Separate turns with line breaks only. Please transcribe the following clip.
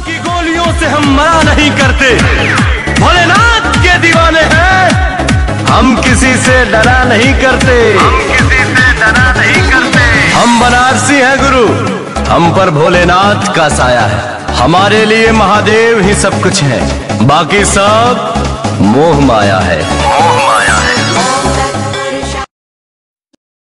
की गोलियों से हम मरा नहीं करते, भोलेनाथ के दीवाने हैं, हम किसी से डरा नहीं करते, हम बनारसी हैं गुरु, हम पर भोलेनाथ का साया है, हमारे लिए महादेव ही सब कुछ है, बाकी सब मोह माया है।